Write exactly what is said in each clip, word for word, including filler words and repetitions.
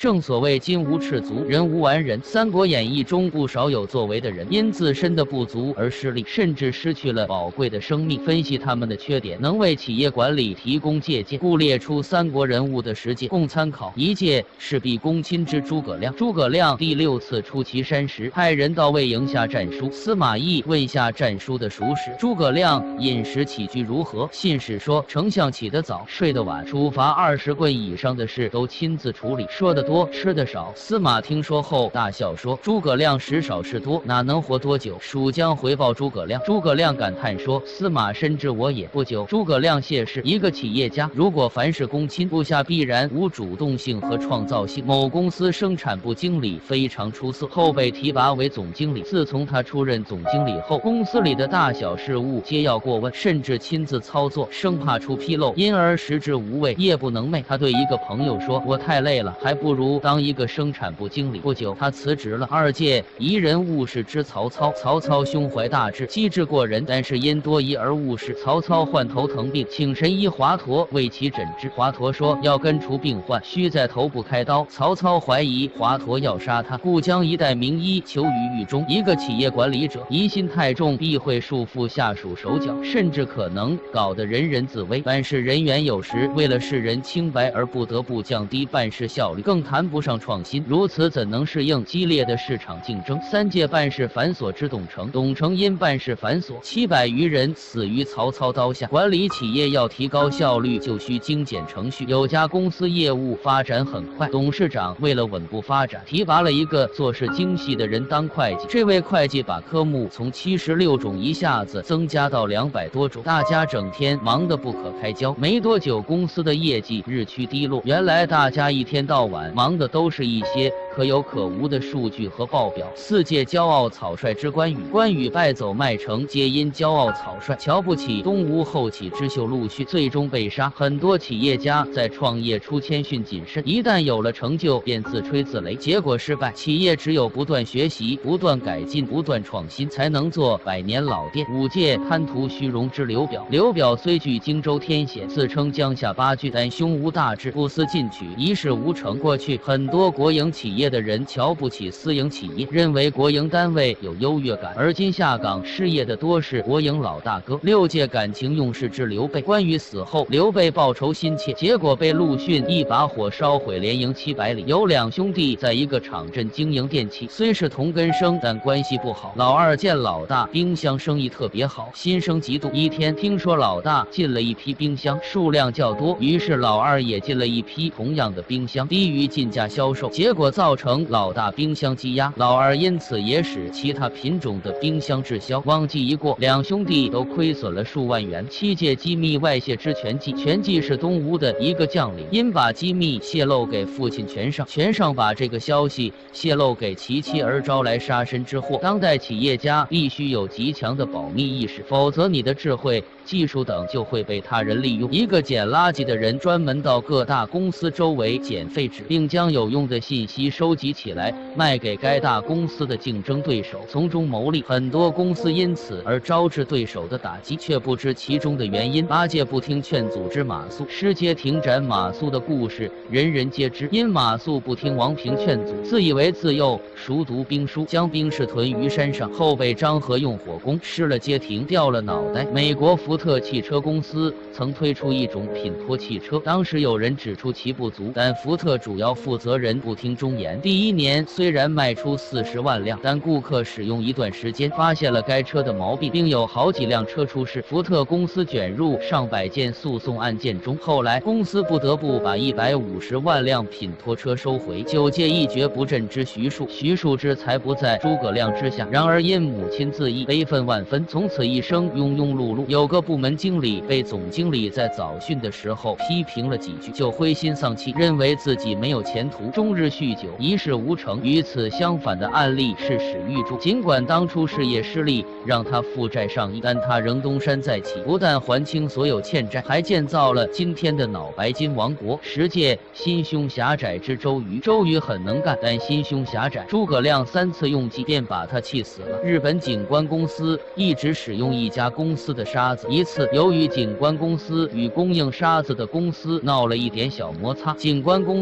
正所谓金无赤足，人无完人。《三国演义》中不少有作为的人，因自身的不足而失利，甚至失去了宝贵的生命。分析他们的缺点，能为企业管理提供借鉴，故列出三国人物的十诫供参考。一诫，事必躬亲之诸葛亮。诸葛亮第六次出祁山时，派人到魏营下战书，司马懿问下战书的属使。诸葛亮饮食起居如何？信使说，丞相起得早，睡得晚，处罚二十棍以上的事都亲自处理，说得多，吃得少。司马听说后大笑说：“诸葛亮食少事多，哪能活多久？”蜀将回报诸葛亮，诸葛亮感叹说：“司马深知我也。”不久，诸葛亮谢世。一个企业家如果凡事躬亲，部下必然无主动性和创造性。某公司生产部经理非常出色，后被提拔为总经理。自从他出任总经理后，公司里的大小事务皆要过问，甚至亲自操作，生怕出纰漏，因而食之无味，夜不能寐。他对一个朋友说：“我太累了，还不如当一个生产部经理。”不久，他辞职了。二届疑人误事之曹操。曹操胸怀大志，机智过人，但是因多疑而误事。曹操患头疼病，请神医华佗为其诊治。华佗说要根除病患，需在头部开刀。曹操怀疑华佗要杀他，故将一代名医求于狱中。一个企业管理者疑心太重，必会束缚下属手脚，甚至可能搞得人人自危。办事人员有时为了世人清白而不得不降低办事效率，更谈不上创新。如此怎能适应激烈的市场竞争？三届办事繁琐之董承，董承因办事繁琐，七百余人死于曹操刀下。管理企业要提高效率，就需精简程序。有家公司业务发展很快，董事长为了稳步发展，提拔了一个做事精细的人当会计。这位会计把科目从七十六种一下子增加到两百多种，大家整天忙得不可开交。没多久，公司的业绩日趋低落。原来大家一天到晚忙的都是一些可有可无的数据和报表。四届骄傲草率之关羽，关羽败走麦城，皆因骄傲草率，瞧不起东吴后起之秀陆逊，最终被杀。很多企业家在创业初谦逊谨慎，一旦有了成就便自吹自擂，结果失败。企业只有不断学习、不断改进、不断创新，才能做百年老店。五届贪图虚荣之刘表，刘表虽具荆州天险，自称江夏八郡，但胸无大志，不思进取，一事无成。过去很多国营企业的人瞧不起私营企业，认为国营单位有优越感，而今下岗失业的多是国营老大哥。六届感情用事之刘备，关羽死后，刘备报仇心切，结果被陆逊一把火烧毁连营七百里。有两兄弟在一个厂镇经营电器，虽是同根生，但关系不好。老二见老大冰箱生意特别好，心生嫉妒。一天听说老大进了一批冰箱，数量较多，于是老二也进了一批同样的冰箱，低于进价销售，结果造成老大冰箱积压，老二因此也使其他品种的冰箱滞销。旺季一过，两兄弟都亏损了数万元。七届机密外泄之权纪，权纪是东吴的一个将领，因把机密泄露给父亲权上，权上把这个消息泄露给其妻而招来杀身之祸。当代企业家必须有极强的保密意识，否则你的智慧、技术等就会被他人利用。一个捡垃圾的人专门到各大公司周围捡废纸，并将有用的信息收集起来，卖给该大公司的竞争对手，从中牟利。很多公司因此而招致对手的打击，却不知其中的原因。八戒不听劝阻之马谡，失街停斩马谡的故事人人皆知。因马谡不听王平劝阻，自以为自幼熟读兵书，将兵士屯于山上，后被张合用火攻，失了街亭，掉了脑袋。美国福特汽车公司曾推出一种品托汽车，当时有人指出其不足，但福特主要负责人不听忠言。第一年虽然卖出四十万辆，但顾客使用一段时间，发现了该车的毛病，并有好几辆车出事。福特公司卷入上百件诉讼案件中，后来公司不得不把一百五十万辆品托车收回。九届一蹶不振之徐庶，徐庶之才不在诸葛亮之下，然而因母亲自缢，悲愤万分，从此一生庸庸碌碌。有个部门经理被总经理在早训的时候批评了几句，就灰心丧气，认为自己没有前途，终日酗酒，一事无成。与此相反的案例是史玉柱，尽管当初事业失利让他负债上亿，但他仍东山再起，不但还清所有欠债，还建造了今天的脑白金王国。十届心胸狭窄之周瑜，周瑜很能干，但心胸狭窄，诸葛亮三次用计便把他气死了。日本景观公司一直使用一家公司的沙子，一次由于景观公司与供应沙子的公司闹了一点小摩擦，景观公司主管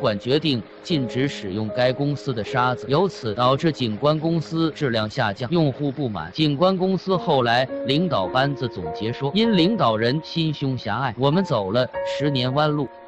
管决定禁止使用该公司的沙子，由此导致景观公司质量下降，用户不满。景观公司后来领导班子总结说，因领导人心胸狭隘，我们走了十年弯路。